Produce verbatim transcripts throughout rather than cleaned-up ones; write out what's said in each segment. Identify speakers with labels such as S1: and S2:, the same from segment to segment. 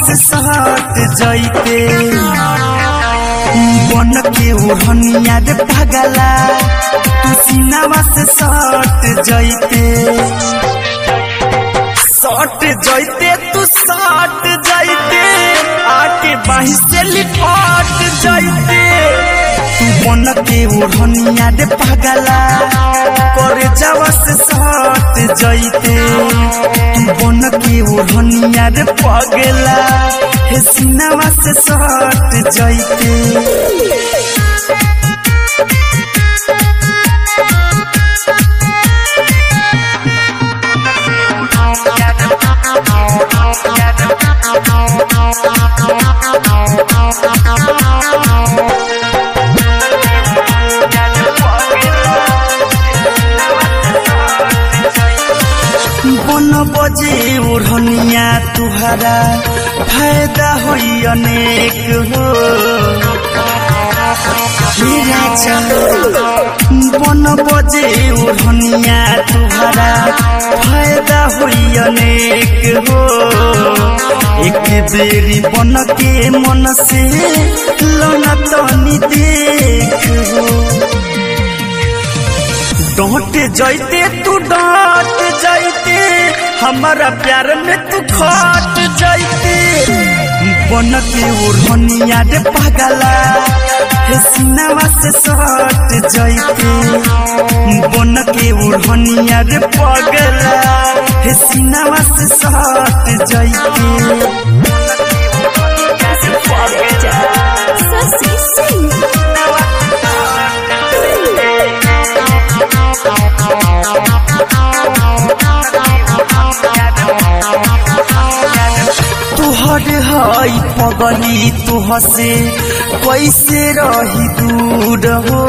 S1: से सट जाइते बन के ओढ़निया रे पगला तू सीनावा से सट जाइते सट जाइते तू सट जाइते आके बाही से लिपट जाइते तू बन के ओढ़निया रे पगला करे जावा से सट जाइते तू बन के ओढ़निया रे पगला हे सीनावा से सट जाइते बन बजे ओढ़निया तुहरा फायदा होई अनेक हो बन बजे ओढ़निया तुहरा फायदा होई अनेक हो एक बेरी बन के मन से लौना तनी देख हो डांट जाइते तू डांट जाइते हमारा प्यार में तू खट जाइते बन के ओढ़निया रे पगला हे सीनावा से सट जाइते बन के ओढ़निया रे पगला हे सीनावा से सट जाइते तुहर हई पगली तुह से कैसे रही दूर हो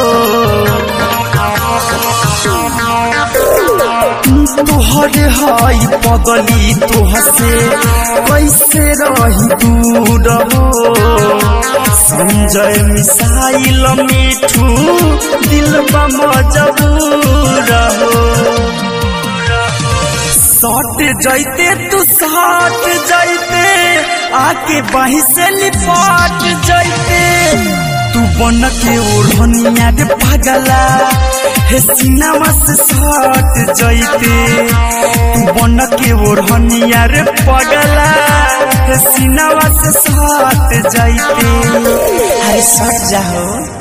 S1: तुहर हई पगली तुह से कैसे रही दूर हो संजय मिसाइल मिठू दिल बा मजबूर हो सट जाइते तू सट जाइते आके बाही से लिपट जाइते तू बन के ओढ़निया रे पगला हे सीनावा से सट जाइते तू बन के ओढ़निया रे पगला हे सीनावा से सट जाइते अरे सट जाओ।